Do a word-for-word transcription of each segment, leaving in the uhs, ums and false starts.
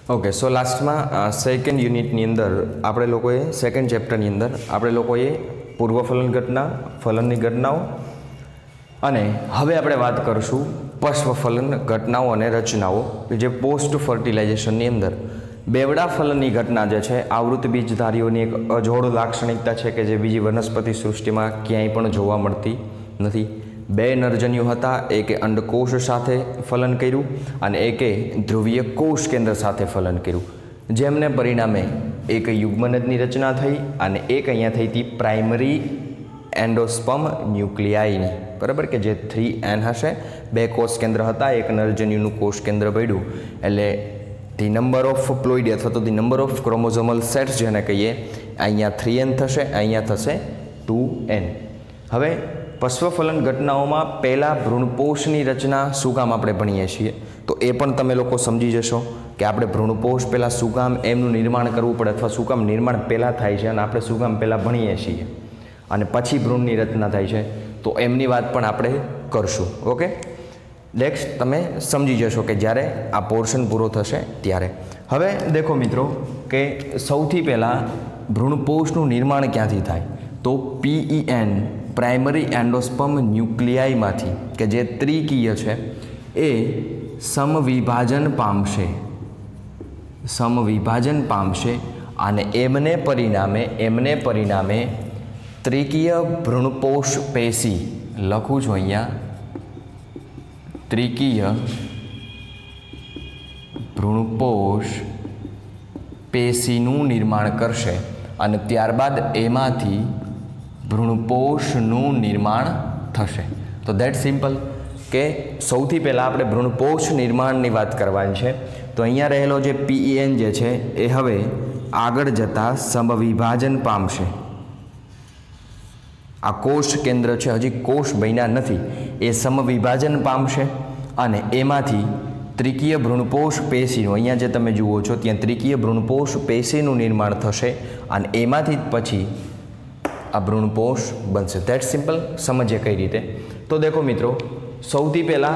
Okay so last में second unit नी अंदर आपणे लोकोए सेकंड चेप्टर नी अंदर आपणे लोकोए पूर्वफलन घटना फलननी घटनाओं अने हवे आपणे वात करशुं पश्वफलन घटनाओं अने रचनाओं जे पोस्ट फर्टिलाइजेशन नी अंदर बेवड़ा फलननी घटना जे छे आवृत बीजधारीओनी एक अजोड़ लाक्षणिकता छे के जे बीजी वनस्पति सृष्टि में क्यांय पण जोवा मळती नथी। बे नरजन्यु हता, एके अंडकोष साथे फलन कर्युं अने एके ध्रुवीय कोष केंद्र साथे फलन कर्युं, जेमने परिणामे एक युग्मनजनी रचना थई अने एक अहींया थई थी प्राइमरी एंडोस्पर्म न्यूक्लियाईनी, बराबर के जे थ्री एन हशे। बे कोष केंद्र हता, एक नरजन्युनुं कोष केंद्र पड्युं एटले दी नंबर ऑफ प्लोइडी अथवा तो the number of chromosomal sets जेने कहीए अहींया थ्री एन थशे, अहींया थशे टू एन। हवे पश्वफलन घटनाओं में पहला भ्रूणपोषनी रचना शुं काम आपणे भणीए छीए तो ए पण तमे लोको समजी जशो कि आपणे भ्रूणपोष पहला शुं काम एमनुं निर्माण करवुं पड़े अथवा शुं काम निर्माण पहला थाय छे अने आपणे शुं काम पहला भणीए छीए अने पछी भ्रूणनी रचना थाय छे तो एमनी वात पण आपणे करशुं। ओके, नेक्स्ट तमे समजी जशो कि ज्यारे आ पोर्शन पूरो थशे त्यारे। हवे देखो मित्रों के सौथी पहला भ्रूणपोषनुं निर्माण क्यांथी थाय तो पीईएन प्राइमरी एंडोस्पर्म न्यूक्लियाई मांथी के जे त्रिकीय छे ए समविभाजन पामशे समविभाजन पामशे अने एमने परिणामे एमने परिणामे त्रिकीय भ्रूणपोष पेशी लखुं छुं अहींया त्रिकीय भ्रूणपोष पेशीनुं निर्माण करशे अने त्यारबाद एमांथी भ्रूणपोषनुं निर्माण थशे। तो देट सिंपल के सौथी पहला आपणे भ्रूणपोष निर्माणनी वात करवानी छे तो अहींया रहेलो जे पीईएन जे छे ए हवे आगळ जता समविभाजन पामशे। आ कोष केंद्र छे हजी कोष बन्या नथी ए समविभाजन पामशे अने एमांथी त्रिकीय भ्रूणपोष पेशीनुं अहींया जे तमे जुओ छो त्यां त्रिकीय भ्रूणपोष पेशीनुं निर्माण थशे अने एमांथी पछी आ भ्रूणपोष बनशे। दैट सिंपल समझिए कई रीते। तो देखो मित्रों सौथी पहला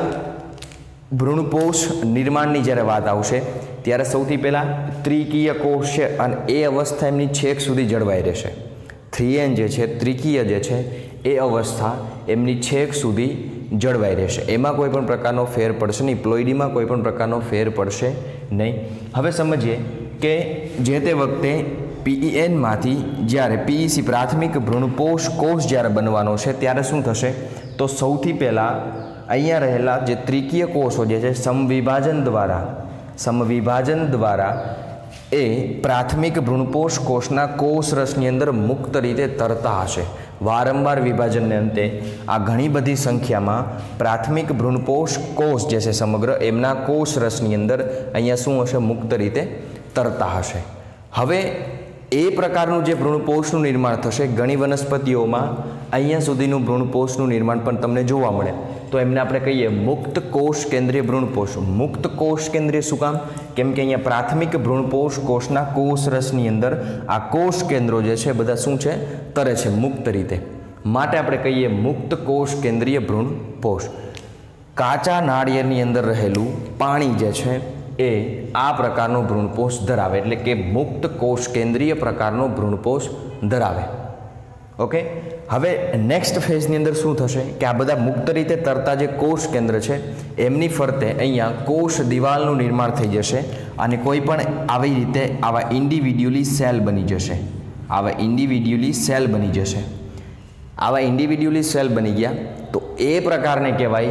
भ्रूणपोष निर्माणनी ज्यारे वात आवशे त्यारे सौथी पहला त्रिकीय कोष छे अने ए अवस्था एमनी छेक सुधी जळवाई रहेशे। थ्री एन जे छे त्रिकीय जे छे ए अवस्था एमनी छेक सुधी जळवाई रहेशे, एमां कोई पण प्रकारनो फेर पड़शे नहीं, प्लोइडी में कोई पण प्रकारनो फेर पड़शे नहीं। हवे समझिए के जे ते वखते पीईएन मांथी ज्यारे पीईसी प्राथमिक भ्रूणपोष कोष ज्यारे बनवानो छे त्यारे शुं थशे तो सौथी पहला अहींया रहेला जे त्रिकीय कोषो जे छे समविभाजन द्वारा समविभाजन द्वारा ए प्राथमिक भ्रूणपोष कोषना कोष रसनी अंदर मुक्त रीते तरता हशे। वारंवार विभाजनने अंते आ घणी बधी संख्यामां प्राथमिक भ्रूणपोष कोष जे छे समग्र एमना कोष रसनी अंदर अहींया शुं हशे मुक्त रीते तरता हशे। हवे ए प्रकारनुं जे भ्रूणपोषनुं निर्माण थशे घणी वनस्पतिओमां अहींया सुधीनुं भ्रूणपोषनुं निर्माण पण तमने जोवा मळे तो एमने आपणे कहीए मुक्त कोष केंद्रीय भ्रूणपोष। मुक्त कोष केंद्रीय शुं काम केम के अहींया प्राथमिक भ्रूणपोष कोषना कोष रसनी अंदर आ कोष केंद्रो जे छे बधा शुं छे तरे छे मुक्त रीते, माटे आपणे कहीए मुक्त कोष केंद्रीय भ्रूणपोष। काचा नाळिયેરની अंदर रहेલું पाणी जे छे ए आ प्रकारनो भ्रूणपोष धरावे एटले के मुक्त कोष केंद्रीय प्रकारनो भ्रूणपोष धरावे। ओके, हवे नेक्स्ट फेजनी अंदर शुं थशे कि आ बधा मुक्त रीते तरता जे कोष केंद्र छे एमनी फरते अहींया कोष दिवालनुं निर्माण थई जशे अने कोई पण आवी रीते आवा इंडिविड्युअली सेल बनी जशे आवा इंडिविड्युअली सेल बनी जशे आवा इंडिविड्युअली सेल बनी गया तो ए प्रकारने कहेवाय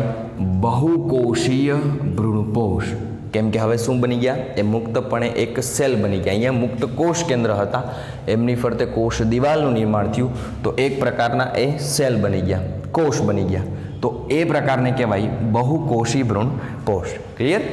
बहुकोषीय भ्रूणपोष। केम के हवे शुं बनी गया ए मुक्तपणे एक सेल बनी गया। अहींया मुक्त कोष केंद्र हता एमनी फरते कोष दिवालनुं निर्माण थयुं तो एक प्रकारना ए सेल बनी गया, कोष बनी गया तो ए प्रकारने कहेवाय बहुकोषी भ्रूणपोष। क्लियर।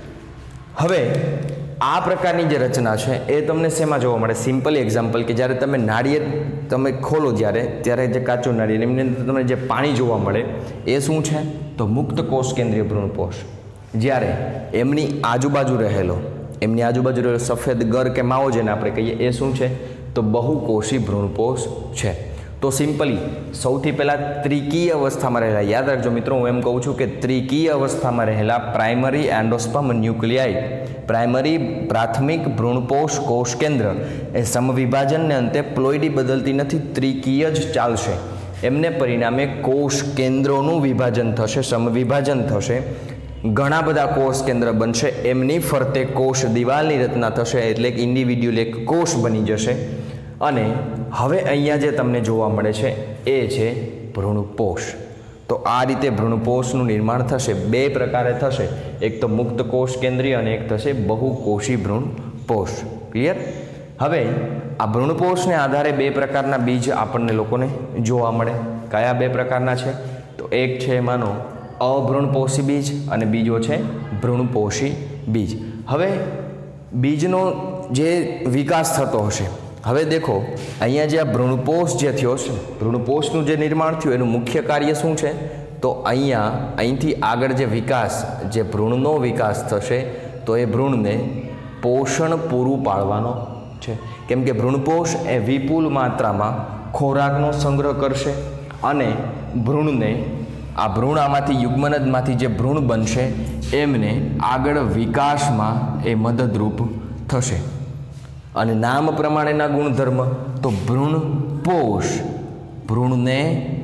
हवे आ प्रकारनी जे रचना छे ए तमने शेमां जोवा मळे सिम्पल एक्जाम्पल के ज्यारे तमे नाळिયેર तमे खोलो ज्यारे त्यारे जे काचो नाळિયેર एमनी अंदर तमने जे पाणी जोवा मळे ए शुं छे तो मुक्त कोष केंद्रीय भ्रूणपोष। ज्यारे एमनी आजुबाजु रहेलो एमनी आजुबाजु रहेलो सफेद गर के मावो जेने आपणे कहीए ए शुं छे तो बहुकोषी भ्रूणपोष छे। તો સિમ્પલી સૌથી પહેલાં ત્રિકીય અવસ્થામાં રહેલા, યાદ રાખજો મિત્રો, હું એમ કહું છું કે ત્રિકીય અવસ્થામાં રહેલા પ્રાઇમરી એન્ડોસ્પર્મ ન્યુક્લિયાઈ, પ્રાઇમરી પ્રાથમિક ભ્રૂણપોષ કોષ કેન્દ્ર એ સમવિભાજનને અંતે પ્લોઇડી બદલતી નથી, ત્રિકીય જ ચાલશે. એમને પરિણામે કોષ કેન્દ્રોનું વિભાજન થશે, સમવિભાજન થશે, ઘણા બધા કોષ કેન્દ્ર બનશે, એમની ફરતે કોષ દિવાલની રચના થશે, એટલે એક ઇન્ડિવિડ્યુઅલ એક કોષ બની જશે. અને હવે અહીંયા જે તમને જોવા મળે છે એ છે ભ્રૂણપોષ. તો આ રીતે ભ્રૂણપોષનું નિર્માણ થશે. બે પ્રકારે થશે, એક તો મુક્ત કોષ કેન્દ્રીય અને એક થશે બહુકોષી ભ્રૂણપોષ. ક્લિયર? હવે આ ભ્રૂણપોષને આધારે બે પ્રકારના બીજ આપણને લોકોને જોવા મળે. કયા બે પ્રકારના છે? તો એક છે માનો અભ્રૂણપોષી બીજ અને બીજો છે ભ્રૂણપોષી બીજ. હવે બીજનો જે વિકાસ થતો હશે, હવે દેખો અહીંયા જે આ ભ્રૂણપોષ જે થયો છે, ભ્રૂણપોષનું જે નિર્માણ થયું એનું મુખ્ય કાર્ય શું છે? તો અહીંયા અહીંથી આગળ જે વિકાસ, જે ભ્રૂણનો વિકાસ થશે, તો એ ભ્રૂણને પોષણ પૂરું પાડવાનો છે. કેમ કે ભ્રૂણપોષ એ વિપુલ માત્રામાં ખોરાકનો સંગ્રહ કરશે અને ભ્રૂણને આ ભ્રૂણામાંથી યુગ્મનદમાંથી જે ભ્રૂણ બનશે એમને આગળ વિકાસમાં એ મદદરૂપ થશે. અને નામ પ્રમાણેના ગુણધર્મ તો ભ્રૂણપોષ, ભ્રૂણને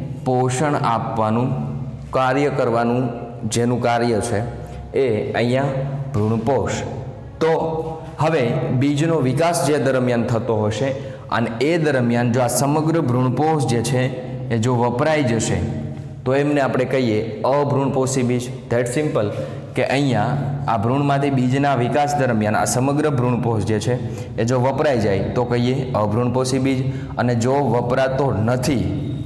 પોષણ આપવાનું કાર્ય કરવાનું જેનું કાર્ય છે એ અહીંયા ભ્રૂણપોષ. તો હવે બીજનો વિકાસ જે દરમિયાન થતો હશે અને એ દરમિયાન જો આ સમગ્ર ભ્રૂણપોષ જે છે એ જો વપરાઈ જશે તો એમને આપણે કહીએ અભ્રૂણપોષી બીજ. ધેટ સિમ્પલ કે અહીંયા આ ભ્રૂણમાંથી બીજના વિકાસ દરમિયાન આ સમગ્ર ભ્રૂણપોષ જે છે એ જો વપરાઈ જાય તો કહીએ અભ્રૂણપોષી બીજ. અને જો વપરાતો નથી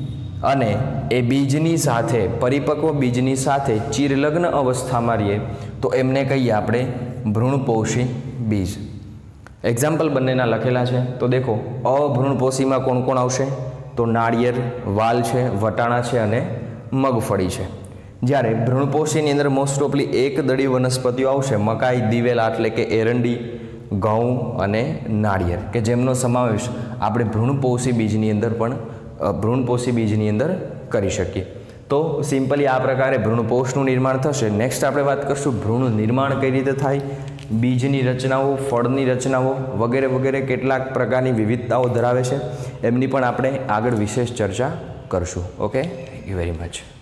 અને એ બીજની સાથે, પરિપક્વ બીજની સાથે ચિરલગ્ન અવસ્થામાં રહીએ તો એમને કહીએ આપણે ભ્રૂણપોષી બીજ. એક્ઝામ્પલ બંનેના લખેલા છે. તો દેખો અભ્રૂણપોષીમાં કોણ કોણ આવશે? તો નાળિયેર, વાલ છે, વટાણા છે અને મગફળી છે. જ્યારે ભ્રૂણપોષીની અંદર મોસ્ટ ઓફલી એક દળી વનસ્પતિઓ આવશે, મકાઈ, દિવેલા એટલે કે એરંડી, ઘઉં અને નાળિયેર, કે જેમનો સમાવેશ આપણે ભ્રૂણપોષી બીજની અંદર પણ ભ્રૂણપોષી બીજની અંદર કરી શકીએ. તો સિમ્પલી આ પ્રકારે ભ્રૂણપોષનું નિર્માણ થશે. નેક્સ્ટ આપણે વાત કરીશું ભ્રૂણ નિર્માણ કઈ રીતે થાય, બીજની રચનાઓ, ફળની રચનાઓ વગેરે વગેરે કેટલાક પ્રકારની વિવિધતાઓ ધરાવે છે, એમની પણ આપણે આગળ વિશેષ ચર્ચા કરશું. Okay, thank you very much.